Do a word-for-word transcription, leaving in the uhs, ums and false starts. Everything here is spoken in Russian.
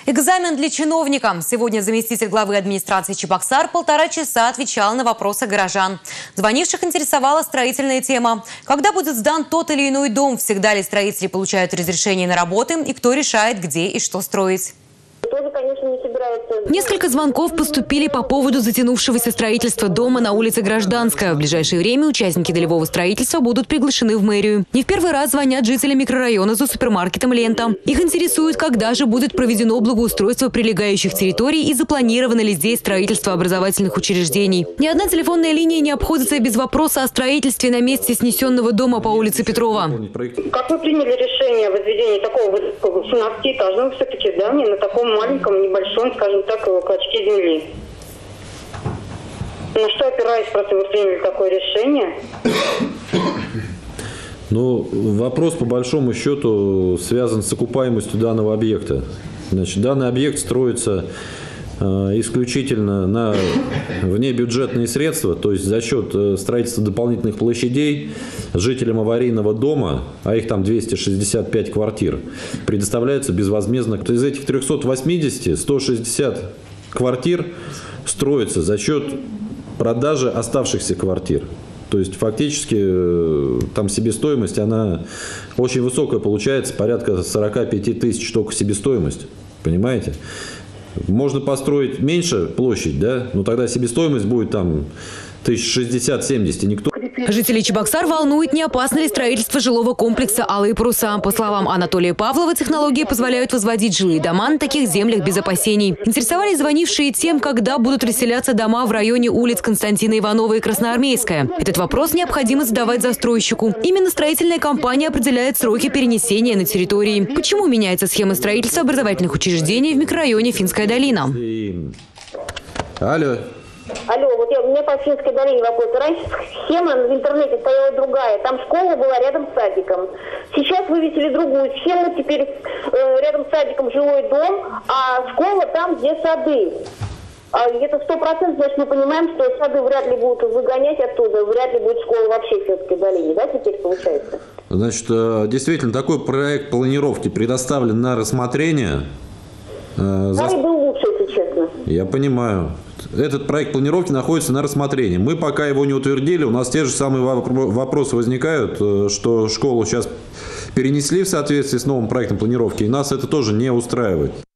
Экзамен для чиновника. Сегодня заместитель главы администрации Чебоксар полтора часа отвечал на вопросы горожан. Звонивших интересовала строительная тема. Когда будет сдан тот или иной дом, всегда ли строители получают разрешение на работы и кто решает, где и что строить. Тоже, конечно, не собирается. Несколько звонков поступили по поводу затянувшегося строительства дома на улице Гражданская. В ближайшее время участники долевого строительства будут приглашены в мэрию. Не в первый раз звонят жители микрорайона за супермаркетом «Лента». Их интересует, когда же будет проведено благоустройство прилегающих территорий и запланировано ли здесь строительство образовательных учреждений. Ни одна телефонная линия не обходится без вопроса о строительстве на месте снесенного дома по улице Петрова. Как вы приняли решение о возведении такого высокого семнадцатиэтажного все-таки здания на таком маленьком, небольшом, скажем так, клочке земли? На что опираясь, просто вы приняли такое решение? Ну, вопрос по большому счету связан с окупаемостью данного объекта. Значит, данный объект строится э, исключительно на внебюджетные средства, то есть за счет э, строительства дополнительных площадей жителям аварийного дома, а их там двести шестьдесят пять квартир, предоставляется безвозмездно. Из этих трёхсот восьмидесяти сто шестьдесят квартир строится за счет продажи оставшихся квартир. То есть фактически там себестоимость, она очень высокая получается, порядка сорока пяти тысяч только себестоимость. Понимаете? Можно построить меньше площадь, да, но тогда себестоимость будет там тысяч шестьдесят-семьдесят, и никто... Жителей Чебоксар волнует, не опасно ли строительство жилого комплекса «Алые паруса». По словам Анатолия Павлова, технологии позволяют возводить жилые дома на таких землях без опасений. Интересовались звонившие тем, когда будут расселяться дома в районе улиц Константина Иванова и Красноармейская. Этот вопрос необходимо задавать застройщику. Именно строительная компания определяет сроки перенесения на территории. Почему меняется схема строительства образовательных учреждений в микрорайоне Финская долина? Алло. Алло, вот я, у меня по Финской долине вопрос. Раньше схема в интернете стояла другая. Там школа была рядом с садиком. Сейчас вывесили другую схему. Теперь э, рядом с садиком жилой дом, а школа там, где сады. А это сто процентов, значит, мы понимаем, что сады вряд ли будут выгонять оттуда, вряд ли будет школа вообще в Финской долине, да, теперь получается? Значит, действительно, такой проект планировки предоставлен на рассмотрение. Старый был лучше, если честно. Я понимаю. Этот проект планировки находится на рассмотрении. Мы пока его не утвердили. У нас те же самые вопросы возникают, что школу сейчас перенесли в соответствии с новым проектом планировки, и нас это тоже не устраивает.